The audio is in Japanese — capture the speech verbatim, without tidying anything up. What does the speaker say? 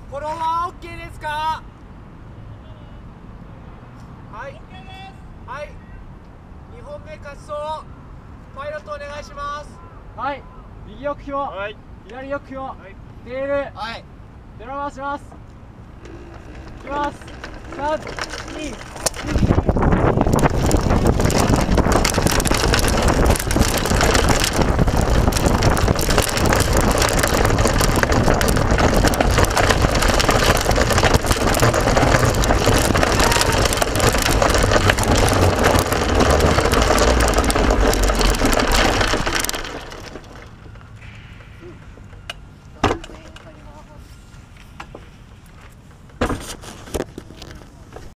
フォローは OK ですか？はい OK です。はい、にほんめ滑走パイロットお願いします。 はい、右翼標、はい、左翼標、はい、テール、はい、ゼロ回します。いきます。さん、に、いち